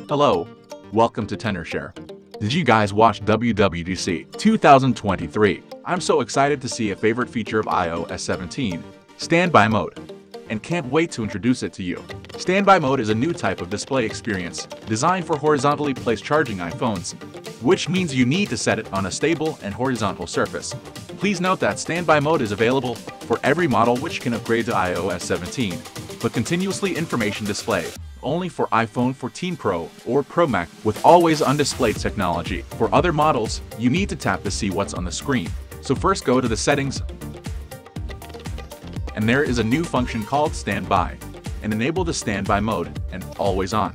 Hello, welcome to tenorshare. Did you guys watch WWDC 2023? I'm so excited to see a favorite feature of iOS 17, standby mode, and can't wait to introduce it to you. Standby mode is a new type of display experience designed for horizontally placed charging iPhones, which means you need to set it on a stable and horizontal surface. Please note that standby mode is available for every model which can upgrade to iOS 17, but continuously information display only for iPhone 14 Pro or Pro Max with always on display technology. For other models, you need to tap to see what's on the screen. So first go to the settings, and there is a new function called standby, and enable the standby mode and always on.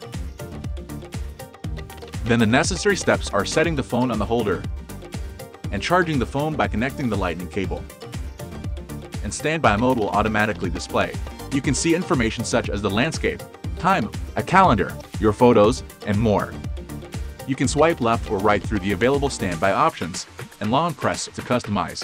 Then the necessary steps are setting the phone on the holder and charging the phone by connecting the lightning cable. And standby mode will automatically display. You can see information such as the landscape, time, a calendar, your photos, and more. You can swipe left or right through the available standby options and long press to customize.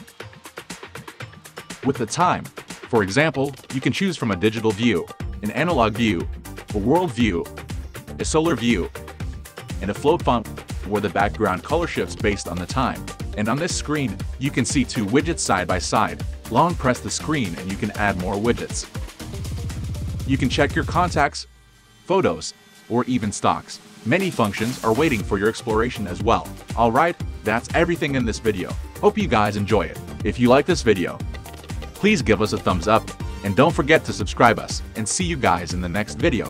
With the time, for example, you can choose from a digital view, an analog view, a world view, a solar view, and a float font where the background color shifts based on the time. And on this screen, you can see two widgets side by side. Long press the screen and you can add more widgets. You can check your contacts, photos, or even stocks. Many functions are waiting for your exploration as well. Alright, that's everything in this video. Hope you guys enjoy it. If you like this video, please give us a thumbs up and don't forget to subscribe us, and see you guys in the next video.